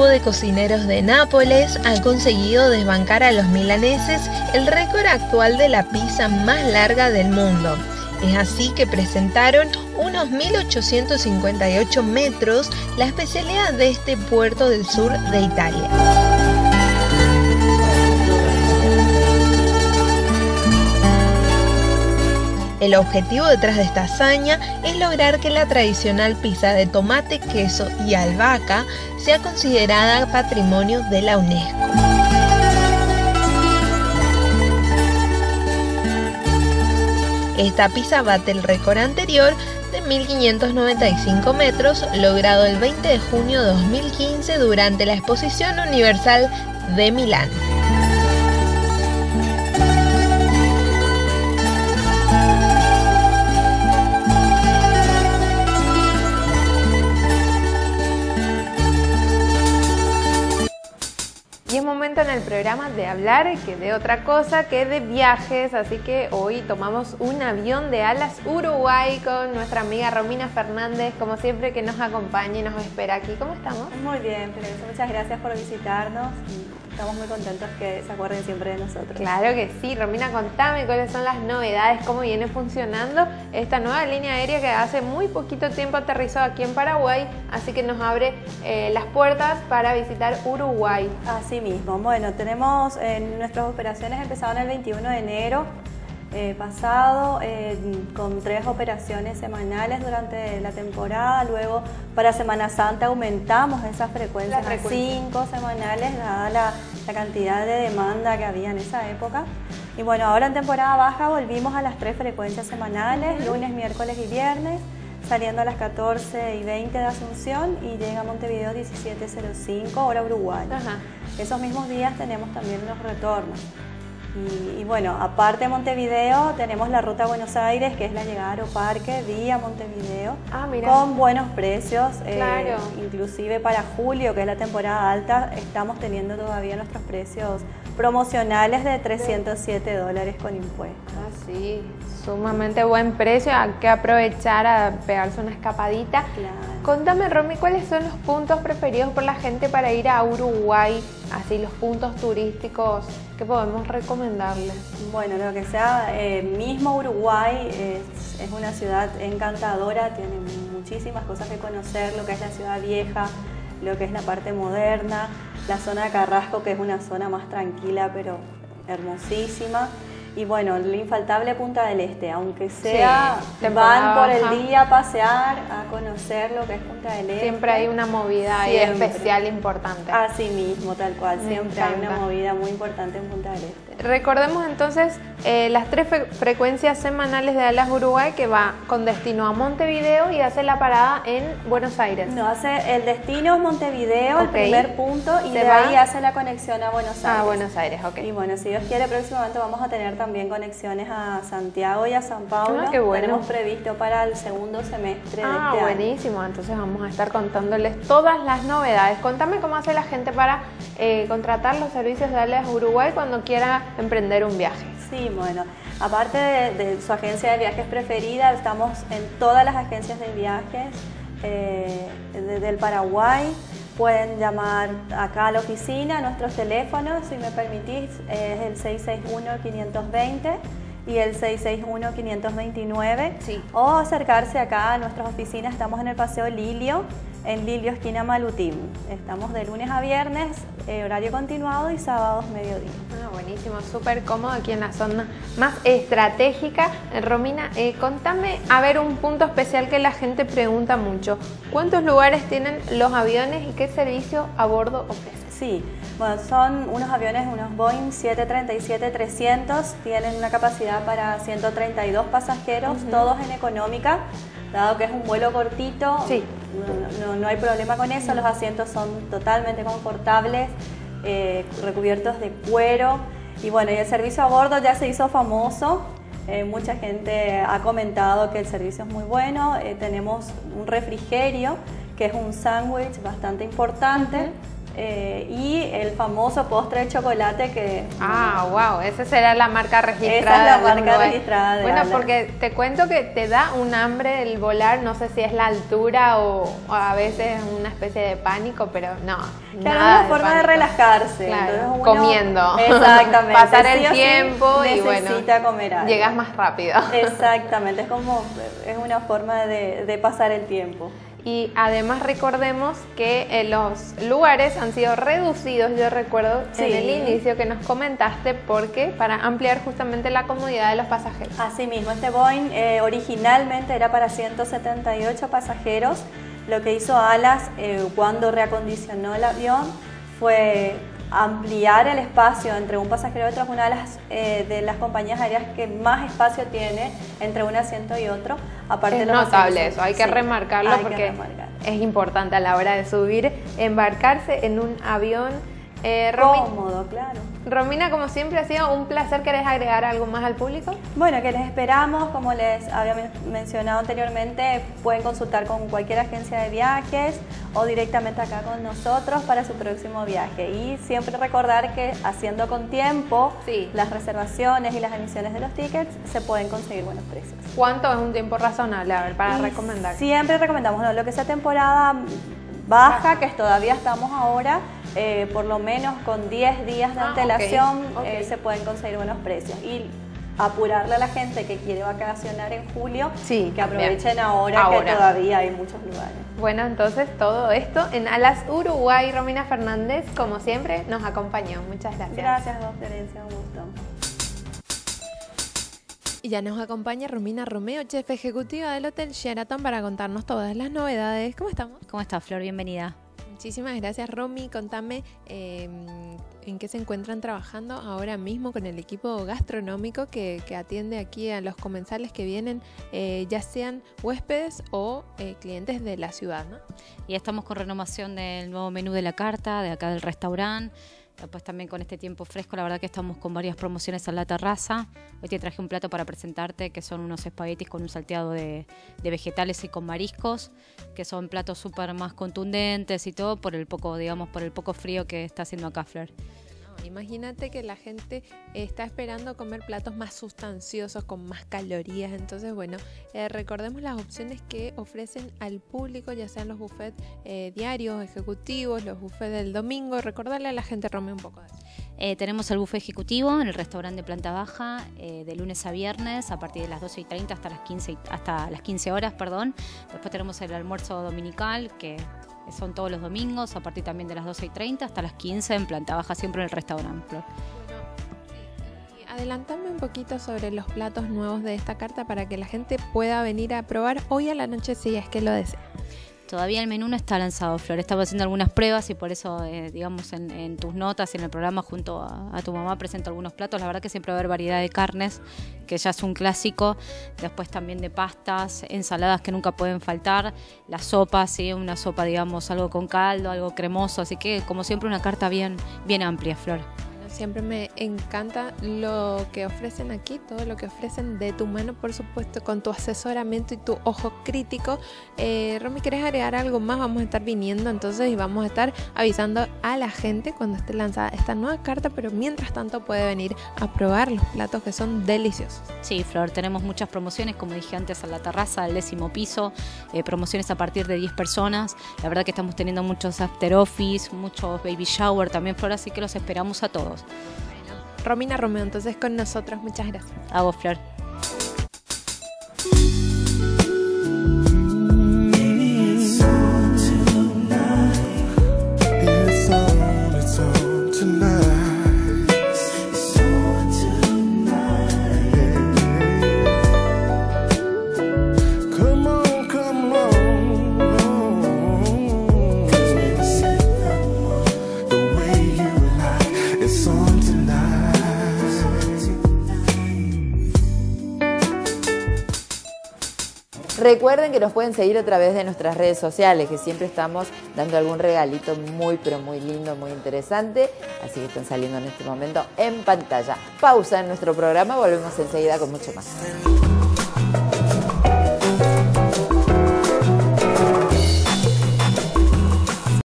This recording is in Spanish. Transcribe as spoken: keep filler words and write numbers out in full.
de cocineros de Nápoles ha conseguido desbancar a los milaneses el récord actual de la pizza más larga del mundo. Es así que presentaron unos mil ochocientos cincuenta y ocho metros, la especialidad de este puerto del sur de Italia. El objetivo detrás de esta hazaña es lograr que la tradicional pizza de tomate, queso y albahaca sea considerada patrimonio de la UNESCO. Esta pizza bate el récord anterior de mil quinientos noventa y cinco metros, logrado el veinte de junio de dos mil quince durante la Exposición Universal de Milán. Y es momento en el programa de hablar que de otra cosa que de viajes, así que hoy tomamos un avión de Alas Uruguay con nuestra amiga Romina Fernández, como siempre, que nos acompaña y nos espera aquí. ¿Cómo estamos? Muy bien, Florencia, muchas gracias por visitarnos y estamos muy contentos que se acuerden siempre de nosotros. Claro que sí. Romina, contame cuáles son las novedades, cómo viene funcionando esta nueva línea aérea que hace muy poquito tiempo aterrizó aquí en Paraguay, así que nos abre eh, las puertas para visitar Uruguay. Así mismo, bueno, tenemos eh, nuestras operaciones empezaron el veintiuno de enero eh, pasado eh, con tres operaciones semanales durante la temporada. Luego para Semana Santa aumentamos esas frecuencias a cinco semanales dada la, la cantidad de demanda que había en esa época. Y bueno, ahora en temporada baja volvimos a las tres frecuencias semanales, uh-huh. lunes, miércoles y viernes, saliendo a las catorce y veinte de Asunción y llega a Montevideo diecisiete cero cinco hora uruguaya. Ajá. Esos mismos días tenemos también los retornos. Y, y bueno, aparte de Montevideo, tenemos la ruta a Buenos Aires, que es la llegada a Aeroparque vía Montevideo, ah, mira. Con buenos precios. Claro. Eh, inclusive para julio, que es la temporada alta, estamos teniendo todavía nuestros precios promocionales de trescientos siete dólares con impuestos. Ah, sí, sumamente buen precio, hay que aprovechar a pegarse una escapadita. Claro. Contame, Romy, ¿cuáles son los puntos preferidos por la gente para ir a Uruguay? Así, los puntos turísticos que podemos recomendarles. Bueno, lo que sea, eh, mismo Uruguay es, es una ciudad encantadora, tiene muchísimas cosas que conocer, lo que es la ciudad vieja, lo que es la parte moderna, la zona de Carrasco, que es una zona más tranquila pero hermosísima. Y bueno, lo infaltable Punta del Este, aunque sea, sí, van por el día a pasear, a conocer lo que es Punta del Este. Siempre hay una movida ahí especial importante. Así mismo, tal cual, Me siempre encanta. Hay una movida muy importante en Punta del Este. Recordemos entonces eh, las tres fre frecuencias semanales de Alas Uruguay, que va con destino a Montevideo y hace la parada en Buenos Aires. No, hace el destino es Montevideo, okay. el primer punto, y Se de va? ahí hace la conexión a Buenos Aires. A Buenos Aires, ok. Y bueno, si Dios quiere, próximamente vamos a tener también conexiones a Santiago y a San Paulo. Ah, qué bueno. Tenemos previsto para el segundo semestre ah, de este buenísimo. año. Entonces vamos a estar contándoles todas las novedades. Contame cómo hace la gente para eh, contratar los servicios de Alas Uruguay cuando quiera emprender un viaje. Sí, bueno, aparte de, de su agencia de viajes preferida, estamos en todas las agencias de viajes eh, de, del Paraguay. Pueden llamar acá a la oficina, a nuestros teléfonos, si me permitís, es el seis seis uno, cinco dos cero y el seis seis uno, cinco dos nueve. Sí. O acercarse acá a nuestras oficinas, estamos en el Paseo Lilio, en Lilio esquina Malutim. Estamos de lunes a viernes, eh, horario continuado, y sábados mediodía. Ah, buenísimo, súper cómodo aquí en la zona más estratégica. Eh, Romina, eh, contame, a ver, un punto especial que la gente pregunta mucho. ¿Cuántos lugares tienen los aviones y qué servicio a bordo ofrecen? Sí, bueno, son unos aviones, unos Boeing siete treinta y siete trescientos, tienen una capacidad para ciento treinta y dos pasajeros, uh-huh. todos en económica. Dado que es un vuelo cortito, sí. no, no, no hay problema con eso, los asientos son totalmente confortables, eh, recubiertos de cuero, y bueno, y el servicio a bordo ya se hizo famoso, eh, mucha gente ha comentado que el servicio es muy bueno, eh, tenemos un refrigerio que es un sándwich bastante importante, uh-huh. eh, y el famoso postre de chocolate que... Ah, wow, esa será la marca registrada. Esa es la de marca Uruguay. registrada de Bueno, Alas. porque te cuento que te da un hambre el volar, no sé si es la altura o, o a veces una especie de pánico, pero no. Claro, nada una forma de, pánico. relajarse. Claro, Entonces uno- comiendo. Exactamente. Pasar sí el o sí tiempo y bueno, necesita comer algo. llegas más rápido. Exactamente, es como, es una forma de, de pasar el tiempo. Y además recordemos que eh, los lugares han sido reducidos, yo recuerdo Sí. en el inicio que nos comentaste, porque para ampliar justamente la comodidad de los pasajeros. Asimismo, este Boeing eh, originalmente era para ciento setenta y ocho pasajeros. Lo que hizo Alas eh, cuando reacondicionó el avión fue ampliar el espacio entre un pasajero y otro. Es una de las, eh, de las compañías aéreas que más espacio tiene entre un asiento y otro. Aparte Es de los notable asientos. eso, hay que Sí, remarcarlo hay que porque remarcar. es importante a la hora de subir, embarcarse en un avión. Eh, Romy- Cómodo, claro. Romina, como siempre ha sido un placer. ¿Querés agregar algo más al público? Bueno, que les esperamos, como les había men- mencionado anteriormente, pueden consultar con cualquier agencia de viajes o directamente acá con nosotros para su próximo viaje. Y siempre recordar que haciendo con tiempo Sí. las reservaciones y las emisiones de los tickets se pueden conseguir buenos precios. ¿Cuánto es un tiempo razonable? A ver, para Y recomendar. Siempre recomendamos, ¿no? Lo que sea temporada baja, que todavía estamos ahora, eh, por lo menos con diez días de Ah, antelación ok, ok. eh, se pueden conseguir buenos precios. Y apurarle a la gente que quiere vacacionar en julio, Sí, que también. aprovechen ahora, Ahora. que todavía hay muchos lugares. Bueno, entonces todo esto en Alas Uruguay. Romina Fernández, como siempre, nos acompañó. Muchas gracias. Gracias a vos, Florencia, un gusto. Y ya nos acompaña Romina Romeo, chef ejecutiva del Hotel Sheraton, para contarnos todas las novedades. ¿Cómo estamos? ¿Cómo estás, Flor? Bienvenida. Muchísimas gracias, Romy. Contame eh, en qué se encuentran trabajando ahora mismo con el equipo gastronómico que, que atiende aquí a los comensales que vienen, eh, ya sean huéspedes o eh, clientes de la ciudad, ¿no? Y estamos con renovación del nuevo menú de la carta, de acá del restaurante. Después también con este tiempo fresco, la verdad que estamos con varias promociones en la terraza. Hoy te traje un plato para presentarte, que son unos espaguetis con un salteado de, de vegetales y con mariscos, que son platos súper más contundentes y todo por el poco, digamos, por el poco frío que está haciendo acá, Flor. Imagínate que la gente está esperando comer platos más sustanciosos, con más calorías. Entonces, bueno, eh, recordemos las opciones que ofrecen al público, ya sean los buffets eh, diarios, ejecutivos, los buffets del domingo. Recordarle a la gente, Romeo, un poco de eso. Eh, tenemos el buffet ejecutivo en el restaurante de planta baja, eh, de lunes a viernes, a partir de las doce y treinta hasta las quince, y- hasta las quince horas, perdón. Después tenemos el almuerzo dominical, que son todos los domingos, a partir también de las doce y treinta hasta las quince en planta baja, siempre en el restaurante, Flor. Y adelantame un poquito sobre los platos nuevos de esta carta para que la gente pueda venir a probar hoy a la noche si es que lo desea. Todavía el menú no está lanzado, Flor. Estamos haciendo algunas pruebas y por eso, eh, digamos, en, en tus notas y en el programa junto a, a tu mamá presento algunos platos. La verdad que siempre va a haber variedad de carnes, que ya es un clásico. Después también de pastas, ensaladas que nunca pueden faltar. La sopa, sí, una sopa, digamos, algo con caldo, algo cremoso. Así que, como siempre, una carta bien, bien amplia, Flor. Siempre me encanta lo que ofrecen aquí, todo lo que ofrecen de tu mano, por supuesto, con tu asesoramiento y tu ojo crítico. Eh, Romy, ¿querés agregar algo más? Vamos a estar viniendo entonces y vamos a estar avisando a la gente cuando esté lanzada esta nueva carta, pero mientras tanto puede venir a probar los platos que son deliciosos. Sí, Flor, tenemos muchas promociones, como dije antes, en la terraza, al décimo piso, eh, promociones a partir de diez personas. La verdad que estamos teniendo muchos after office, muchos baby shower también, Flor, así que los esperamos a todos. Romina Romeo, entonces con nosotros, muchas gracias. A vos, Flor. Recuerden que nos pueden seguir a través de nuestras redes sociales, que siempre estamos dando algún regalito muy, pero muy lindo, muy interesante. Así que están saliendo en este momento en pantalla. Pausa en nuestro programa, volvemos enseguida con mucho más.